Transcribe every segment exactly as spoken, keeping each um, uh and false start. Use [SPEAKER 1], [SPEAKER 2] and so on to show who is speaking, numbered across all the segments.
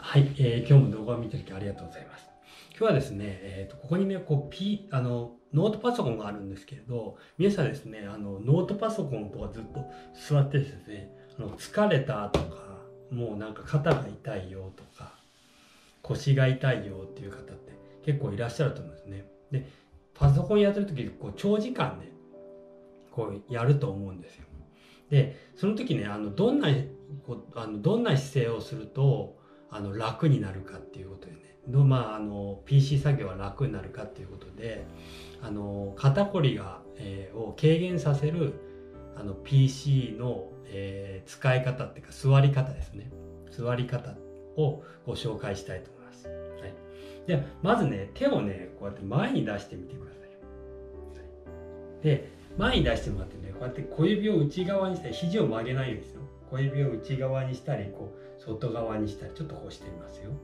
[SPEAKER 1] はい、えー今日も動画を見ていただきありがとうございます。今日はですね、えーと、ここにね、こう、P、あの、ノートパソコンがあるんですけれど、皆さんですね、あの、ノートパソコンとかずっと座ってですね、あの疲れたとか、もうなんか肩が痛いよとか、腰が痛いよっていう方って結構いらっしゃると思うんですね。で、パソコンやってる時、こう、長時間ね、こう、やると思うんですよ。で、その時ね、あの、どんな、こうあの、どんな姿勢をすると、あの、楽になるかっていうことでね、どまあ、あの、ピーシー 作業は楽になるかっていうことで、あの、肩こりが、えーを軽減させる、あの、ピーシー の、えー使い方っていうか、座り方ですね。座り方をご紹介したいと思います。はい。で、まずね、手をね、こうやって前に出してみてください。で、前に出してもらってね、こうやって小指を内側にしたり、肘を曲げないんですよ。小指を内側にしたり、こう、外側にしたり、ちょっとこうしてみますよ。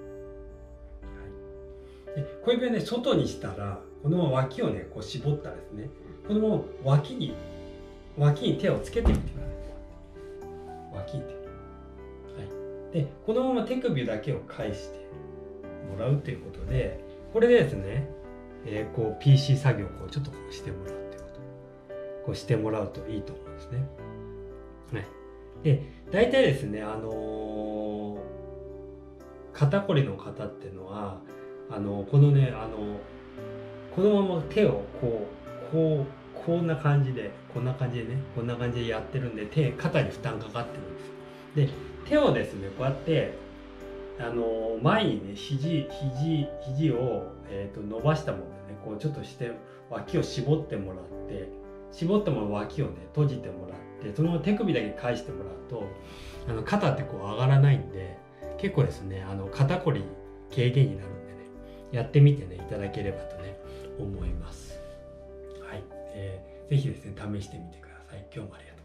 [SPEAKER 1] はい、で小指をね、外にしたら、このまま脇をね、こう絞ったらですね、このまま脇に、脇に手をつけてみてください。脇に手。はい。で、このまま手首だけを返してもらうということで、これでですね、えー、こう ピーシー 作業をこうちょっとこうしてもらうということ。こうしてもらうといいと思うんですね。はい。で、大体ですね、あのー肩こりの方っていうのは、あのこのね、あのこのまま手をこう、こう、こんな感じで、こんな感じでね、こんな感じでやってるんで、手、肩に負担かかってるんですよ。で、手をですね、こうやって、あの前にね、肘、肘、肘を、えー、と伸ばしたものでね、こうちょっとして脇を絞ってもらって、絞っても脇をね、閉じてもらって、その手首だけ返してもらうと、あの肩ってこう上がらないんで、結構ですね、あの肩こり軽減になるんでね、やってみてね、いただければとね、思います。はい。えー、ぜひですね、試してみてください。今日もありがとうございます。